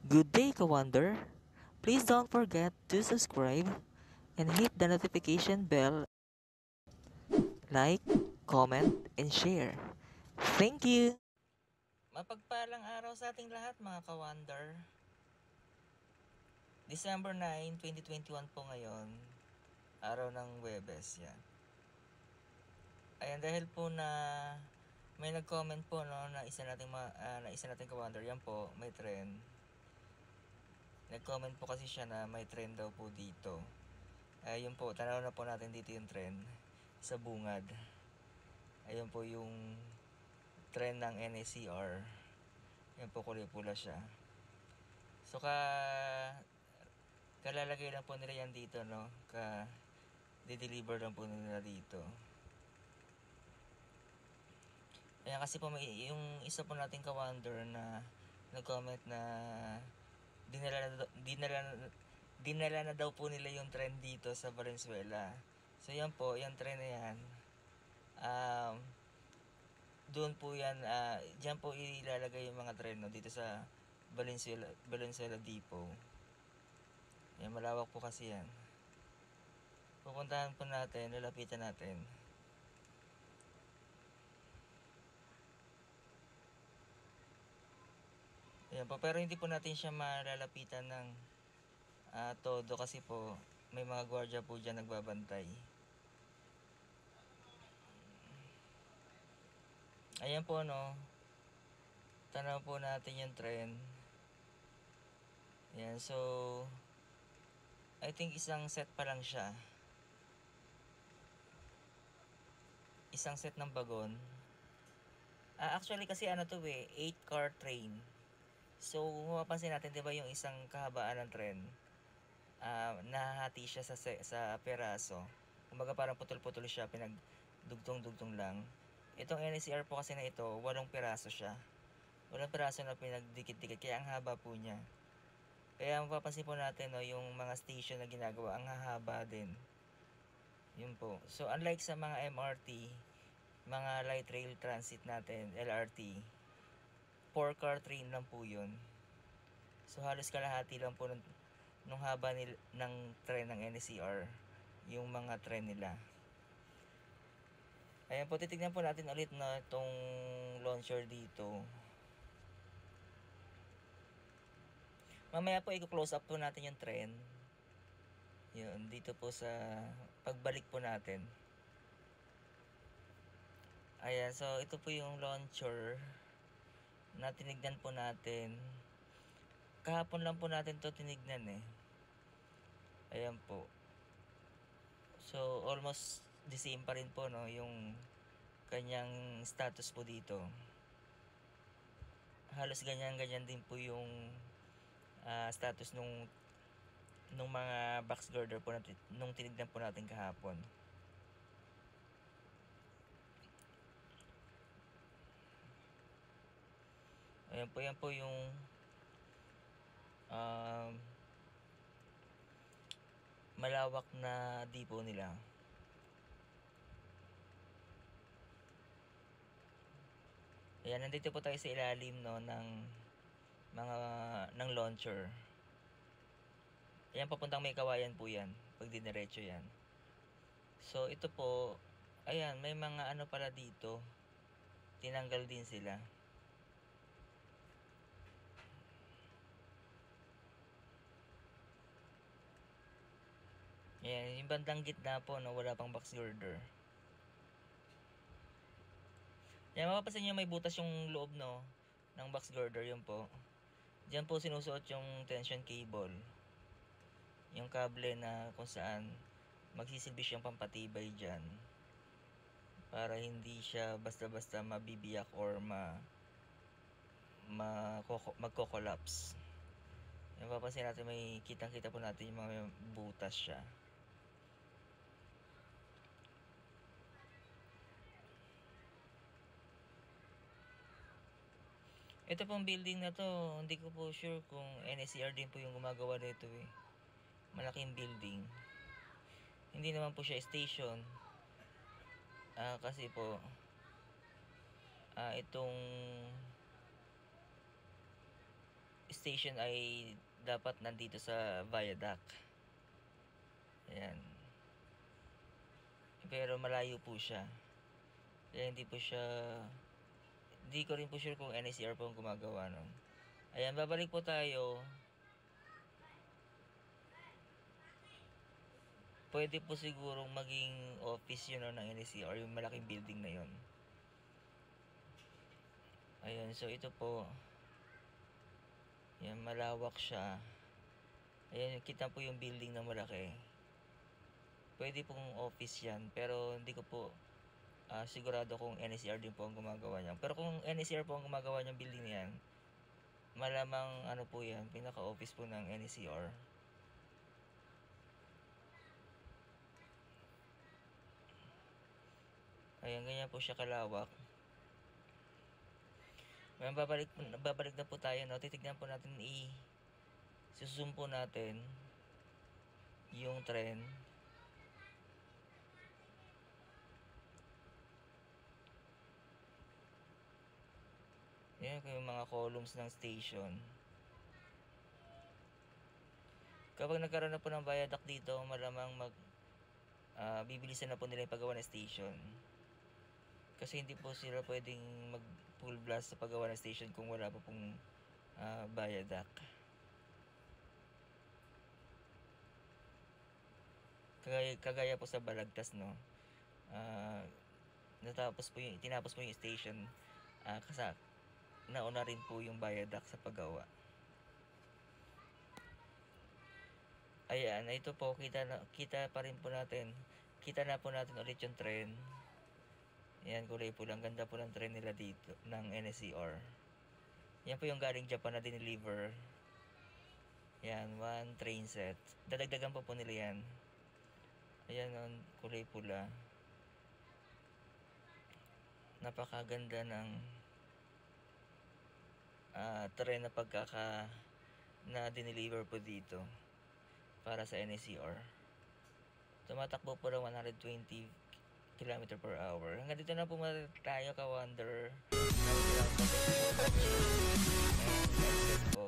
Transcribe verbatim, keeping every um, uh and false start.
Good day, Kawander. Please don't forget to subscribe and hit the notification bell, like, comment, and share. Thank you! Mapagpalang araw sa ating lahat, mga Kawander. December ninth, twenty twenty-one po ngayon. Araw ng Webes, yan. Ayan, dahil po na may nag-comment po, no, na isa nating, ma, uh, na isa nating Kawander, yan po, may trend. Nag-comment po kasi siya na may trend daw po dito. Ayun po, tanaw na po natin dito yung trend sa bungad. Ayun po yung trend ng N A C R. Yan po, kulay pula siya. So ka kalalagay lang po nila yan dito, no? Ka di-deliver lang po nila dito. Ayan, kasi po may yung isa po nating Kawander na nag-comment na dinala na, dinala, dinala na daw po nila yung trend dito sa Valenzuela. So yan po, yung trend na yan, um, doon po yan, uh, dyan po ilalagay yung mga trend, no, dito sa Valenzuela, Valenzuela Depot. Yan, malawak po kasi yan. Pupuntahan po natin, lalapitan natin. Ayan po, pero hindi po natin siya malalapitan ng uh, todo kasi po may mga gwardiya po dyan nagbabantay. Ayan po, no, tanaw po natin yung trend. Ayan, so I think isang set pa lang siya. Isang set ng bagon. Uh, actually kasi ano to eh, eight car train. So, kung mapapansin natin, di ba yung isang kahabaan ng tren, uh, nahati siya sa, sa peraso. Kumbaga parang putol-putol siya, pinagdugtong-dugtong lang. Itong N A C R po kasi na ito, walong peraso siya. Walong peraso na pinagdikit-dikit, kaya ang haba po niya. Kaya mapapansin po natin, no, yung mga station na ginagawa, ang hahaba din. Yun po. So, unlike sa mga M R T, mga light rail transit natin, L R T, four car train lang po yun. So halos kalahati lang po nung, nung haba nil, ng tren ng N A C R yung mga tren nila. Ayan po, titignan po natin ulit na itong launcher dito. Mamaya po i-close up po natin yung tren. Yun, dito po sa pagbalik po natin. Ayan, so ito po yung launcher na tinignan po natin. Kahapon lang po natin to tinignan eh. Ayan po. So almost the same pa rin po, no, yung kanyang status po dito. Halos ganyan-ganyan din po yung uh, status nung nung mga box girder po natin nung tinignan po natin kahapon. Ayan po, yan po yung um, malawak na depot nila. Ayan, nandito po tayo sa ilalim, no, ng mga ng launcher. Ayan, papuntang May Kawayan po yan, pag diniretso yan. So ito po, ayan, may mga ano pala dito, tinanggal din sila. Ayan, yung bandang gitna po, no, wala pang box girder. Ayan, mapapansin nyo may butas yung loob, no, ng box girder, yun po. Diyan po sinusuot yung tension cable. Yung kable na kung saan magsisilbi siyang pampatibay dyan. Para hindi siya basta-basta mabibiyak or ma, ma magko-collapse. Yung papansin natin, may kitang-kita po natin yung mga butas siya. Ito pong building na to, hindi ko po sure kung N A C R din po yung gumagawa nito eh. Malaking building. Hindi naman po siya station. Uh, kasi po, uh, itong station ay dapat nandito sa viaduct. Ayan. Pero malayo po siya. Kaya hindi po siya, hindi ko rin po sure kung N S C R po ang gumagawa nun. Ayan, babalik po tayo. Pwede po sigurong maging office yun ng N S C R, yung malaking building na yun. Ayan, so ito po. Ayan, malawak siya. Ayan, kita po yung building na malaki. Pwede pong office yan, pero hindi ko po uh, sigurado kung N S C R din po ang gumagawa niyan. Pero kung N S C R po ang gumagawa niyang building na yan, malamang ano po yan, pinaka-office po ng N S C R. Ayan, ganyan po siya kalawak. Ayan, babalik, babalik na po tayo, no? Titignan po natin, i suzoom po natin yung tren. Ayan ko yung mga columns ng station. Kapag nagkaroon na po ng viaduct dito, malamang mag uh, bibilisan na po nila yung paggawa ng station. Kasi hindi po sila pwedeng mag full blast sa paggawa ng station kung wala pa pong uh, viaduct. Kagaya, kagaya po sa Balagtas, no? Uh, natapos po yung, tinapos po yung station, uh, kasi nauna rin po yung viaduct sa paggawa. Ayan, ito po, kita, na, kita pa rin po natin. Kita na po natin ulit yung tren. Ayan, kulay po lang. Ganda po ng tren nila dito, ng N S C R. Yan po yung galing Japan na dineliver. Ayan, one train set. Dadagdagan po po nila yan. Ayan, kulay pula. Napakaganda ng uh, tren na pagkaka na dineliver po dito para sa N S C R. Tumatakbo po ng one hundred twenty kilometers per hour. Hanggang dito na po tayo, ka-wonder.